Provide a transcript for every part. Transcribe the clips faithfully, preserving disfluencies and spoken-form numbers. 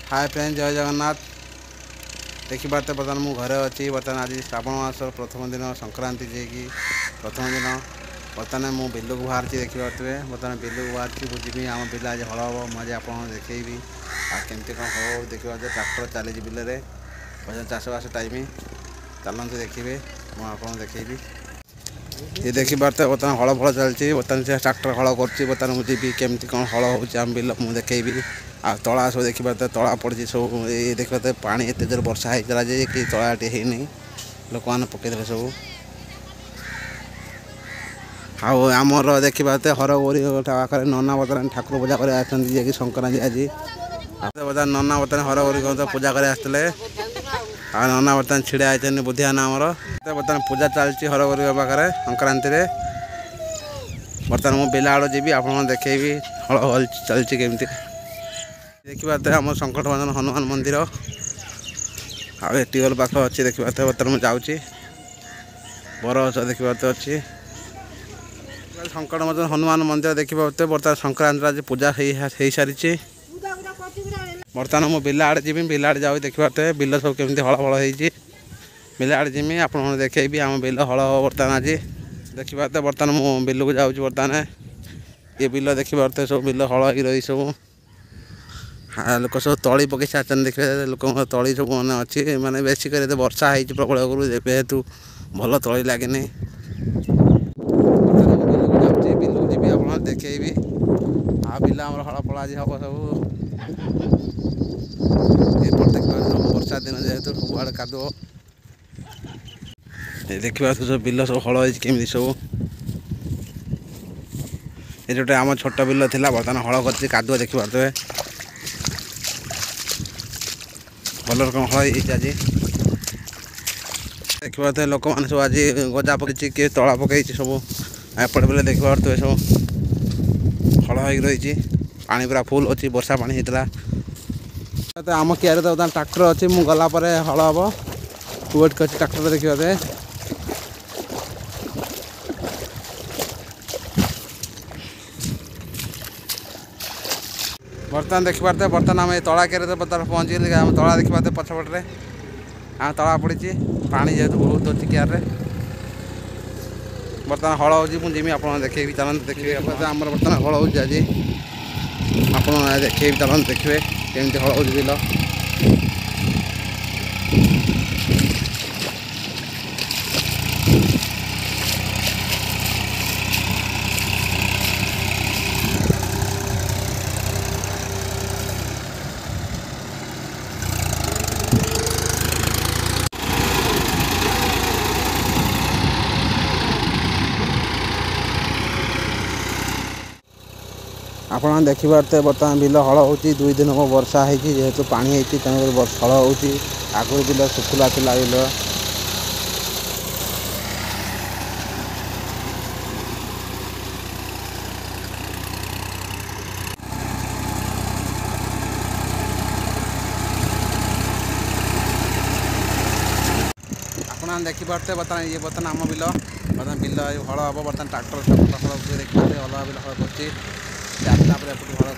Hi friend जय जगन्नाथ देखिपारे बर्तमान मु घरे अच्छी बर्तमान आज श्रावण मास प्रथम दिन संक्रांति जे कि प्रथम दिन बर्तमान मु बिल को बाहर देखिपे बर्तमान बिल को बाहर बुझी आम बिल आज हल हम मुझे आप देखेबी आमती कौन हम देखा ट्राक्टर चली बिल में बर्तमान चाषबास टाइम चलते देखिए मुझे देखेबी ये देखिपारे बर्तमान हल फल चलती बर्तमान से ट्राक्टर हल कर मुझे केमती कौन हल हो बिल मुझे देखेबी आ तला सब देखिए तला पड़ी सब ये देखिए पानी एत जोर वर्षा होता है कि तला टे है लोक मैंने पकईदे सब आमर देखिए हरगोरी पाखे नना बर्तमान ठाकुर पूजा कर कि संक्रांति आज बर्तमान नना बर्तमान हरगोरी पूजा कर आसते आ नना बर्तमान छिड़ा होती बुधियाना आमर बर्तमान पूजा चलती हरगोरी पाखे संक्रांति बर्तमान मुझे बिल आड़ जी आप देखेबी हल चलती केमती देखिए आम संकट मोचन हनुमान मंदिर आ ट्यूबवेल पाख अच्छी देखिए बर्तमान मुझे जाऊँगी बरगछ देखिए अच्छी संकट मोचन हनुमान मंदिर देखिए बर्तमान संक्रांति आज पूजा हो सारी बर्तमान मुझे बिल आड़े जी बिल आड़े जाऊँ देखिए बिल सब केमती हल फल हो बिल आड़े जीमी आप देखेबी आम बिल हल हम बर्तमान आज देखिए बर्तमान मुझे बिल को जाऊँ बर्तमान ये बिल देखिए सब बिल हल हो रही सब लोक सब तली पकई सारी देखिए लोक तली सब मैंने अच्छी मानते बेसिक वर्षा हो प्रबल आगुरी जेहेतु भल तली लगे बिल को जी आप देखेबी आ बिल आम हल फल आज हम सब सब वर्षा दिन जेहेतु सब कादुओ देखिए सब बिल सब हल होमी सब ये जो आम छोट बिल था बर्तमान हल कर कादुओ देखिए भल रकम हल आज देखिए लोक मैंने सब आज गजा पकई किए तला पकई सब एपटे बेले देखिए सब हल हो रही पानी पूरा फुल अच्छी वर्षा पानी होता आम कियारे तो ट्राक्टर अच्छी मुझे गलापर हल हम वेट कर ट्राक्टर देखिए बर्तमान देखिपारे बर्तमान आम तला के बर्तमान पहुँची गली आम तला देखिपारे पछपटे आम तला पड़ी पानी जेहतु बहुत अच्छी कियारे बर्तमान हल हो जिमी आप देखेबी चलते देखिए आम बर्तमान हल हो आज आप देखेबी चलते देखिए केमती हल हो बिल आप देखिपारे बर्तमान बिल हल हो दुई दिन हम वर्षा होती जेहेतु पानी होती तेणुक हल हो आगुरी बिल सुखुला था बिल आप देखिपारे बर्तमान ये बर्तमान आम बिल बर्तमान बिल हल हम बर्तमान ट्राक्टर ट्राक्टर हल देखिए हल बिल हल कर आसला हल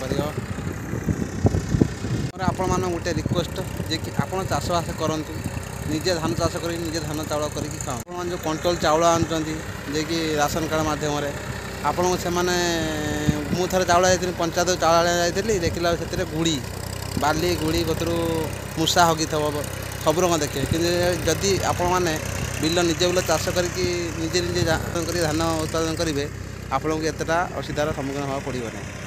कर आपण मान गोटे रिक्वेस्ट जे कि आपड़ चाषबास करूँ निजे धान चाष कर निजे धान चाउल कर खाओ जो कंट्रोल चाउल आनुंट जे कि राशन कार्ड मध्यम आपन से मु थे चाउल जाती पंचायत चाउल जाती देखला से गुड़ी बाली गुड़ी कतरू मूषा हगी थब सब रंग देखिए कि जदि आपण मैंने बिल निजे बिल चाष करके निजे निजे धान उत्पादन करेंगे आपको एतटा असुविधार सम्मुखीन होगा पड़े नहीं।